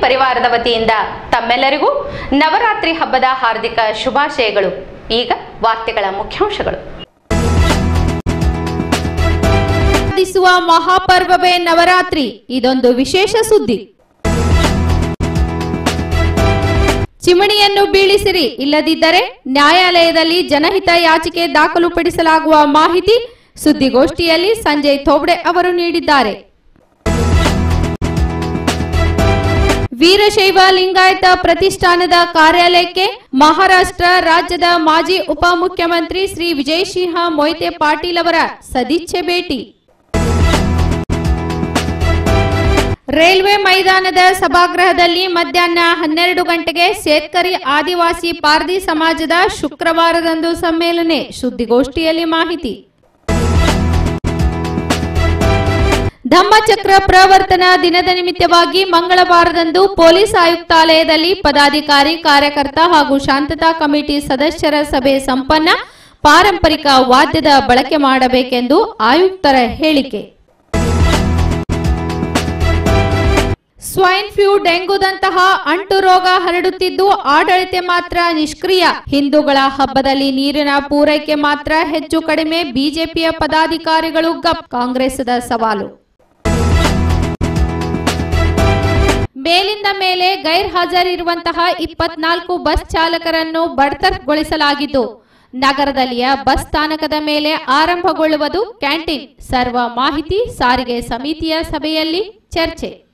ಪರಿವಾರದ ವತಿಯಿಂದ ತಮ್ಮೆಲ್ಲರಿಗೂ ನವರಾತ್ರಿ ಹಬ್ಬದ ಹಾರ್ದಿಕ ಶುಭಾಶಯಗಳು. ಈಗ ವಾರ್ತೆಗಳ ಮುಖ್ಯಾಂಶಗಳು. ಮಹಾಪರ್ವವೇ ನವರಾತ್ರಿ, ಇದೊಂದು ವಿಶೇಷ ಸುದ್ದಿ. ಚಿಮಣಿಯನ್ನು ಬೀಳಿಸಿರಿ, ಇಲ್ಲದಿದ್ದರೆ ನ್ಯಾಯಾಲಯದಲ್ಲಿ ಜನಹಿತ ಯಾಚಿಕೆ ದಾಖಲುಪಡಿಸಲಾಗುವ ಮಾಹಿತಿ ಸುದ್ದಿಗೋಷ್ಠಿಯಲ್ಲಿ ಸಂಜಯ್ ಥೋಬ್ಡೆ ಅವರು ನೀಡಿದ್ದಾರೆ. ವೀರಶೈವ ಲಿಂಗಾಯತ ಪ್ರತಿಷ್ಠಾನದ ಕಾರ್ಯಾಲಯಕ್ಕೆ ಮಹಾರಾಷ್ಟ್ರ ರಾಜ್ಯದ ಮಾಜಿ ಉಪಮುಖ್ಯಮಂತ್ರಿ ಶ್ರೀ ವಿಜಯ್ ಸಿಂಹ ಮೊಯ್ತೆ ಪಾಟೀಲ್ ಅವರ ಸದಿಚ್ಛೆ ಭೇಟಿ. ರೈಲ್ವೆ ಮೈದಾನದ ಸಭಾಗೃಹದಲ್ಲಿ ಮಧ್ಯಾಹ್ನ 12 ಗಂಟೆಗೆ ಶೇತ್ಕರಿ ಆದಿವಾಸಿ ಪಾರ್ದಿ ಸಮಾಜದ ಶುಕ್ರವಾರದಂದು ಸಮ್ಮೇಳನ, ಸುದ್ದಿಗೋಷ್ಠಿಯಲ್ಲಿ ಮಾಹಿತಿ. ಧಮ್ಮಚಕ್ರ ಪ್ರವರ್ತನ ದಿನದ ನಿಮಿತ್ತವಾಗಿ ಮಂಗಳವಾರದಂದು ಪೊಲೀಸ್ ಆಯುಕ್ತಾಲಯದಲ್ಲಿ ಪದಾಧಿಕಾರಿ, ಕಾರ್ಯಕರ್ತ ಹಾಗೂ ಶಾಂತತಾ ಕಮಿಟಿ ಸದಸ್ಯರ ಸಭೆ ಸಂಪನ್ನ. ಪಾರಂಪರಿಕ ವಾದ್ಯದ ಬಳಕೆ ಮಾಡಬೇಕೆಂದು ಆಯುಕ್ತರ ಹೇಳಿಕೆ. ಸ್ವೈನ್ ಫ್ಲೂ, ಡೆಂಗುದಂತಹ ಅಂಟು ರೋಗ ಹರಡುತ್ತಿದ್ದು ಆಡಳಿತ ಮಾತ್ರ ನಿಷ್ಕ್ರಿಯ. ಹಿಂದೂಗಳ ಹಬ್ಬದಲ್ಲಿ ನೀರಿನ ಪೂರೈಕೆ ಮಾತ್ರ ಹೆಚ್ಚು ಕಡಿಮೆ, ಬಿಜೆಪಿಯ ಪದಾಧಿಕಾರಿಗಳು ಗಪ್. ಕಾಂಗ್ರೆಸ್ದ ಸವಾಲು. ಮೇಲಿಂದ ಮೇಲೆ ಗೈರ್ ಹಾಜರಿರುವಂತಹ 24 ಬಸ್ ಚಾಲಕರನ್ನು ಬಡ್ತರ್ಗೊಳಿಸಲಾಗಿದ್ದು, ನಗರದಲ್ಲಿಯ ಬಸ್ ಸ್ಥಾನಕದ ಮೇಲೆ ಆರಂಭಗೊಳ್ಳುವುದು ಕ್ಯಾಂಟೀನ್. ಸರ್ವ ಮಾಹಿತಿ ಸಾರಿಗೆ ಸಮಿತಿಯ ಸಭೆಯಲ್ಲಿ ಚರ್ಚೆ.